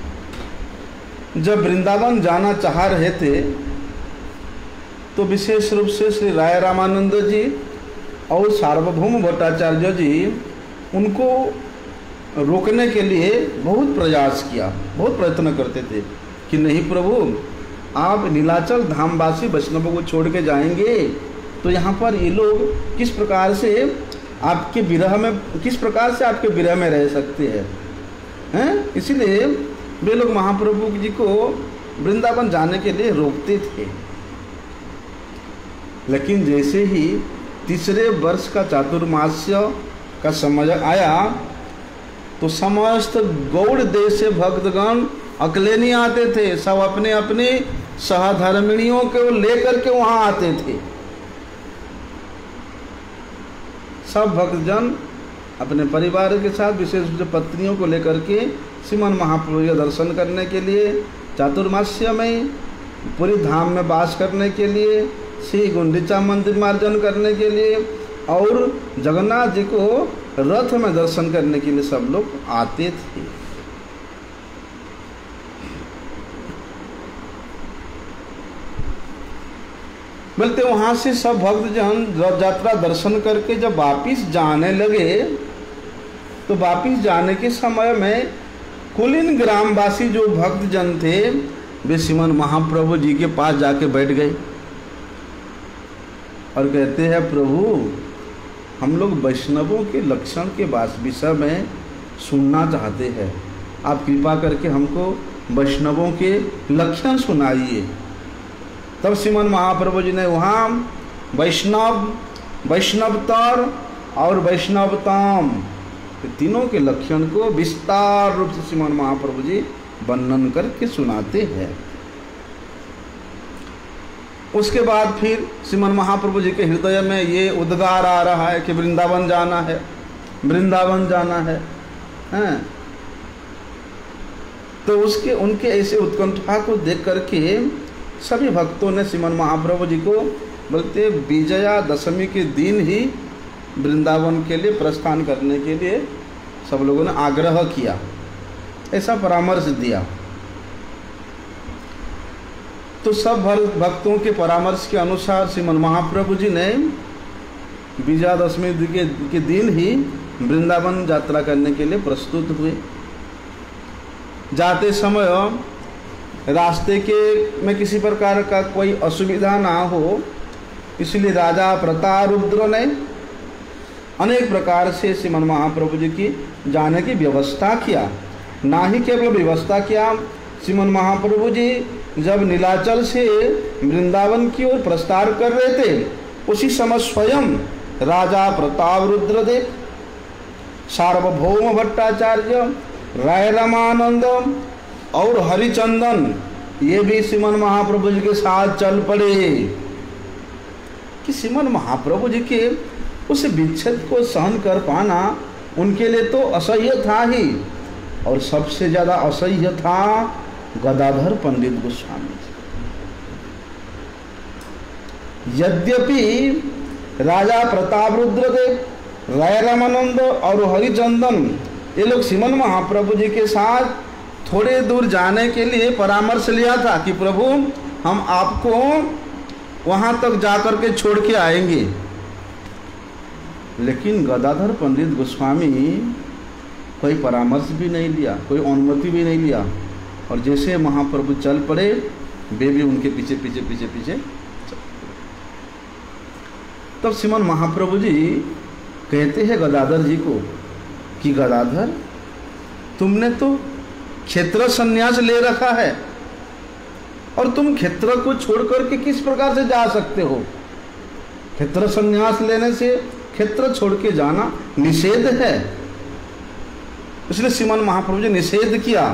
जब वृंदावन जाना चाह रहे थे तो विशेष रूप से श्री राय रामानंद जी और सार्वभौम भट्टाचार्य जी उनको रोकने के लिए बहुत प्रयास किया, बहुत प्रयत्न करते थे कि नहीं प्रभु, आप नीलाचल धामवासी वैष्णवों को छोड़ के जाएंगे तो यहाँ पर ये लोग किस प्रकार से आपके विरह में किस प्रकार से आपके विरह में रह सकते हैं हैं इसीलिए वे लोग महाप्रभु जी को वृंदावन जाने के लिए रोकते थे। लेकिन जैसे ही तीसरे वर्ष का चातुर्मास्य का समय आया तो समस्त गौड़ देश से भक्तगण अकेले नहीं आते थे, सब अपने अपने सहधर्मिणियों को लेकर के वहाँ आते थे। सब भक्तजन अपने परिवार के साथ विशेष रूप से पत्नियों को लेकर के श्रीमन महाप्रभु का दर्शन करने के लिए, चातुर्मास्य में पूरी धाम में वास करने के लिए, श्री गुंडीचा मंदिर मार्जन करने के लिए और जगन्नाथ जी को रथ में दर्शन करने के लिए सब लोग आते थे। बोलते वहां से सब भक्तजन रथ यात्रा दर्शन करके जब वापिस जाने लगे तो वापिस जाने के समय में कुलीन ग्रामवासी जो भक्तजन थे वे श्रीमन महाप्रभु जी के पास जाके बैठ गए और कहते हैं प्रभु, हम लोग वैष्णवों के लक्षण के विषय में सुनना चाहते हैं, आप कृपा करके हमको वैष्णवों के लक्षण सुनाइए। तब श्रीमन महाप्रभु जी ने वहाँ वैष्णव, वैष्णवतर और वैष्णवतम तीनों के लक्षण को विस्तार रूप से श्रीमन महाप्रभु जी वर्णन करके सुनाते हैं। उसके बाद फिर श्रीमन महाप्रभु जी के हृदय में ये उद्गार आ रहा है कि वृंदावन जाना है, वृंदावन जाना है, हैं? तो उसके उनके ऐसे उत्कंठा को देख करके सभी भक्तों ने श्रीमन महाप्रभु जी को बोलते विजया दशमी के दिन ही वृंदावन के लिए प्रस्थान करने के लिए सब लोगों ने आग्रह किया, ऐसा परामर्श दिया। तो सब भक्तों के परामर्श के अनुसार श्रीमन महाप्रभु जी ने विजयादशमी के, के दिन ही वृंदावन यात्रा करने के लिए प्रस्तुत हुए। जाते समय रास्ते के में किसी प्रकार का कोई असुविधा ना हो, इसलिए राजा प्रतारुद्र ने अनेक प्रकार से श्रीमन महाप्रभु जी की जाने की व्यवस्था किया। ना ही केवल व्यवस्था किया, श्रीमन महाप्रभु जी जब नीलाचल से वृंदावन की ओर प्रस्थान कर रहे थे उसी समय स्वयं राजा प्रतापरुद्र देव, सार्वभौम भट्टाचार्य, राय रामानंद और हरिचंदन ये भी श्रीमन महाप्रभु जी के साथ चल पड़े कि श्रीमन महाप्रभु जी के उस विच्छेद को सहन कर पाना उनके लिए तो असह्य था ही, और सबसे ज़्यादा असह्य था गदाधर पंडित गोस्वामी जी। यद्यपि राजा प्रतापरुद्र देव, राय रामानंद और हरिचंदन ये लोग श्रीमन महाप्रभु जी के साथ थोड़े दूर जाने के लिए परामर्श लिया था कि प्रभु हम आपको वहाँ तक जाकर के छोड़ के आएंगे, लेकिन गदाधर पंडित गोस्वामी कोई परामर्श भी नहीं लिया, कोई अनुमति भी नहीं लिया, और जैसे महाप्रभु चल पड़े वे भी उनके पीछे पीछे पीछे पीछे चल। तब श्रीमन महाप्रभु जी कहते हैं गदाधर जी को कि गदाधर, तुमने तो क्षेत्र संन्यास ले रखा है और तुम क्षेत्र को छोड़ करके किस प्रकार से जा सकते हो? क्षेत्र संन्यास लेने से क्षेत्र छोड़ के जाना निषेध है, इसलिए श्रीमन महाप्रभु जी निषेध किया।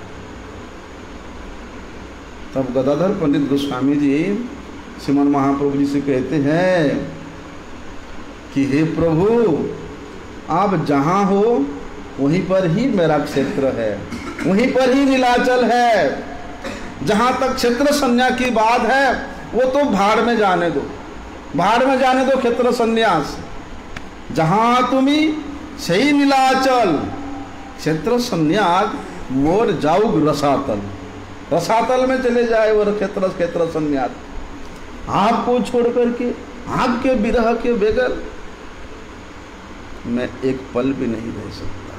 तब गदाधर पंडित गोस्वामी जी श्रीमन महाप्रभु जी से कहते हैं कि हे प्रभु, आप जहाँ हो वहीं पर ही मेरा क्षेत्र है, वहीं पर ही नीलाचल है। जहाँ तक क्षेत्र संन्यास की बात है वो तो भाड़ में जाने दो, भाड़ में जाने दो क्षेत्र संन्यास। जहाँ तुम्ही सही नीलाचल, क्षेत्र संन्यास मोर जाऊग रसातल। रसातल में चले जाए वो क्षेत्र क्षेत्र संन्यास, आपको छोड़ करके, आपके विरह के बगैर मैं एक पल भी नहीं रह सकता।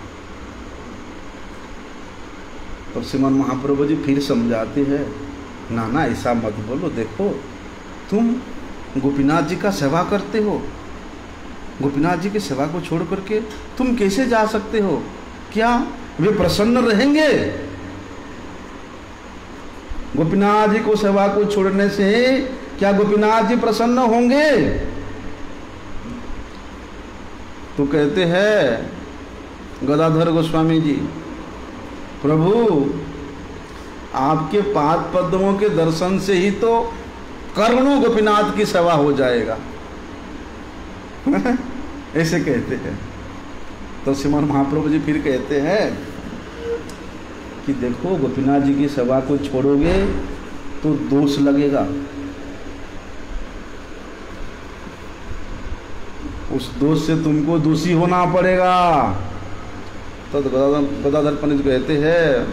तो श्रीमान महाप्रभु जी फिर समझाते हैं, ना ना ऐसा मत बोलो, देखो तुम गोपीनाथ जी का सेवा करते हो, गोपीनाथ जी की सेवा को छोड़ करके तुम कैसे जा सकते हो? क्या वे प्रसन्न रहेंगे? गोपीनाथ जी को सेवा को छोड़ने से क्या गोपीनाथ जी प्रसन्न होंगे? तो कहते हैं गदाधर गोस्वामी जी, प्रभु आपके पाद पद्मों के दर्शन से ही तो करोड़ों गोपीनाथ की सेवा हो जाएगा। ऐसे कहते हैं। तो श्रीमान महाप्रभु जी फिर कहते हैं कि देखो गोपीनाथ जी की सेवा को छोड़ोगे तो दोष लगेगा, उस दोष से तुमको दोषी होना पड़ेगा। तो गदाधर पंडित कहते हैं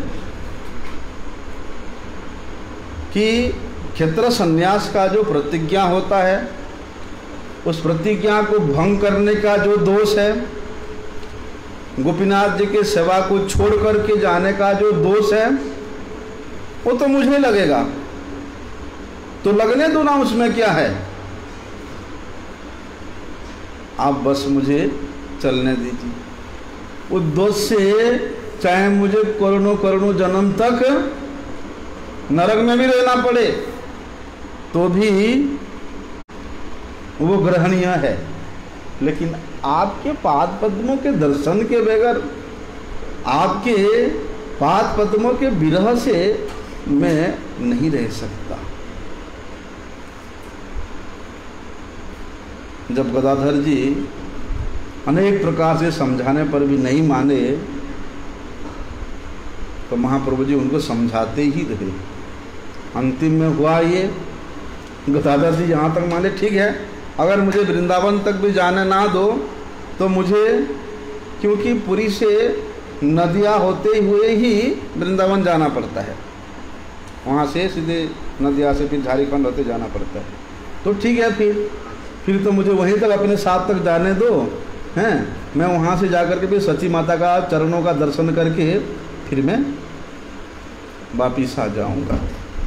कि क्षेत्र संन्यास का जो प्रतिज्ञा होता है, उस प्रतिज्ञा को भंग करने का जो दोष है, गोपीनाथ जी के सेवा को छोड़ करके जाने का जो दोष है, वो तो मुझे लगेगा। तो लगने दो ना, उसमें क्या है, आप बस मुझे चलने दीजिए। उस दोष से चाहे मुझे करोड़ों करोड़ों जन्म तक नरक में भी रहना पड़े तो भी वो ग्रहणीय है, लेकिन आपके पाद पद्मों के दर्शन के बगैर, आपके पाद पद्मों के विरह से मैं नहीं रह सकता। जब गदाधर जी अनेक प्रकार से समझाने पर भी नहीं माने तो महाप्रभु जी उनको समझाते ही रहे। अंतिम में हुआ ये, गदाधर जी यहाँ तक माने ठीक है, अगर मुझे वृंदावन तक भी जाने ना दो तो मुझे, क्योंकि पुरी से नदियाँ होते हुए ही वृंदावन जाना पड़ता है, वहाँ से सीधे नदिया से फिर झारखंड होते जाना पड़ता है, तो ठीक है, फिर फिर तो मुझे वहीं तक अपने साथ तक जाने दो, हैं, मैं वहाँ से जाकर के भी सची माता का चरणों का दर्शन करके फिर मैं वापिस आ जाऊँगा।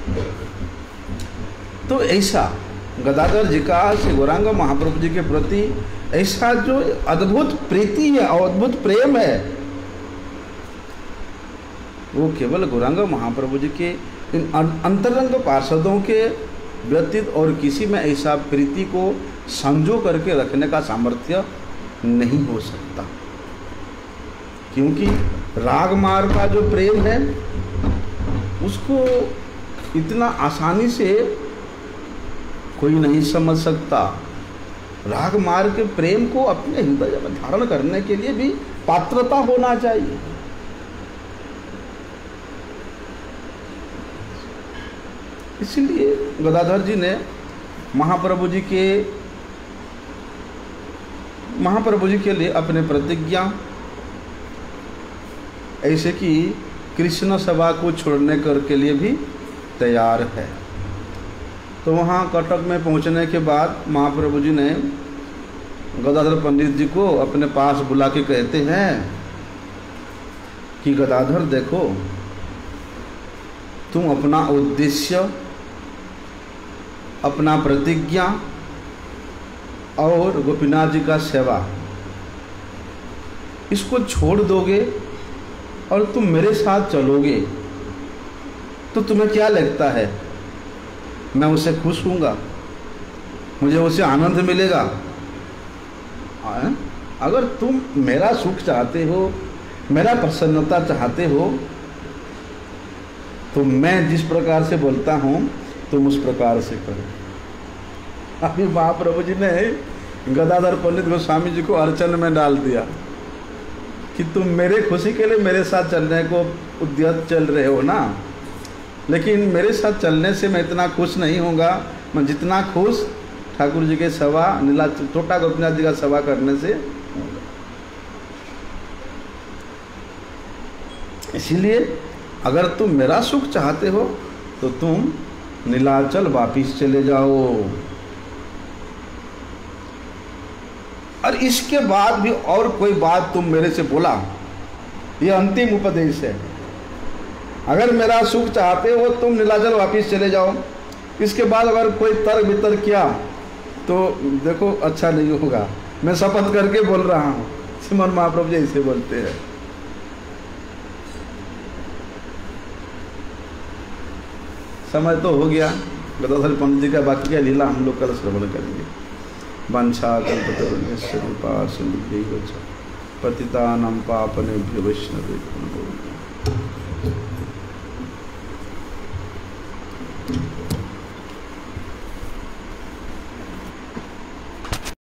तो ऐसा गदाधर जी का श्री गौरांग महाप्रभु जी के प्रति ऐसा जो अद्भुत प्रीति है और अद्भुत प्रेम है, वो केवल गौरांग महाप्रभु जी के इन अंतरंग पार्षदों के व्यतीत और किसी में ऐसा प्रीति को संजो करके रखने का सामर्थ्य नहीं हो सकता। क्योंकि राग मार्ग का जो प्रेम है उसको इतना आसानी से कोई नहीं समझ सकता। राग मार्ग के प्रेम को अपने हृदय में धारण करने के लिए भी पात्रता होना चाहिए। इसलिए गदाधर जी ने महाप्रभु जी के महाप्रभु जी के लिए अपने प्रतिज्ञा ऐसे कि कृष्ण सभा को छोड़ने कर के लिए भी तैयार है। तो वहाँ कटक में पहुँचने के बाद महाप्रभु जी ने गदाधर पंडित जी को अपने पास बुला के कहते हैं कि गदाधर देखो, तुम अपना उद्देश्य, अपना प्रतिज्ञा और गोपीनाथ जी का सेवा, इसको छोड़ दोगे और तुम मेरे साथ चलोगे तो तुम्हें क्या लगता है, मैं उससे खुश हूँगा, मुझे उससे आनंद मिलेगा? आ? अगर तुम मेरा सुख चाहते हो, मेरा प्रसन्नता चाहते हो, तो मैं जिस प्रकार से बोलता हूँ तुम उस प्रकार से करो। अभी महाप्रभु जी ने गदाधर पंडित गोस्वामी जी को अड़चन में डाल दिया कि तुम मेरे खुशी के लिए मेरे साथ चलने को उद्यत चल रहे हो ना, लेकिन मेरे साथ चलने से मैं इतना खुश नहीं होगा, मैं जितना खुश ठाकुर जी के सेवा, नीला छोटा गोपीनाथ जी का सेवा करने से होगा। इसीलिए अगर तुम मेरा सुख चाहते हो तो तुम नीलाचल वापिस चले जाओ। और इसके बाद भी और कोई बात तुम मेरे से बोला, यह अंतिम उपदेश है। अगर मेरा सुख चाहते हो तुम नीलाचल वापिस चले जाओ। इसके बाद अगर कोई तर्क वितर्क किया तो देखो अच्छा नहीं होगा। मैं शपथ करके बोल रहा हूँ, श्रीमन महाप्रभु जी ऐसे बोलते हैं। समय तो हो गया। गदाधर पंडित जी का बाकी का लीला हम लोग कल श्रवण करेंगे। वांछा कल्पतरुभ्यश्च कृपा सिन्धुभ्यैव च पतितानां पावनेभ्यो वैष्णवेभ्यो नमो नमः।